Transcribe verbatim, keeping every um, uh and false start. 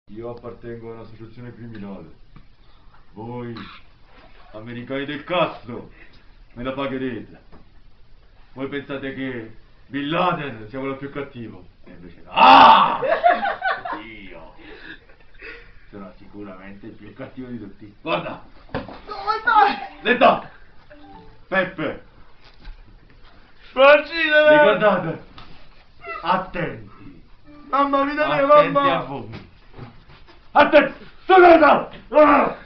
Io appartengo a un'associazione criminale. Voi, americani del cazzo, me la pagherete. Voi pensate che Bin Laden sia quello più cattivo. E invece no. Ah! Io sono sicuramente il più cattivo di tutti. Guarda! Letta! Peppe! Francine! Ricordate! Attenti! Mamma mi dai, Attenti mamma! a voi! Attenti! Segreta! Ah!